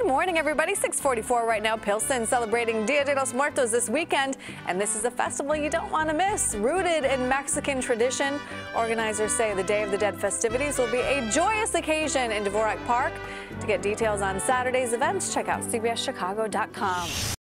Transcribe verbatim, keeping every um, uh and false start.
Good morning, everybody. six forty-four right now. Pilsen celebrating Dia de los Muertos this weekend, and this is a festival you don't want to miss. Rooted in Mexican tradition, organizers say the Day of the Dead festivities will be a joyous occasion in Dvorak Park. To get details on Saturday's events, check out C B S Chicago dot com.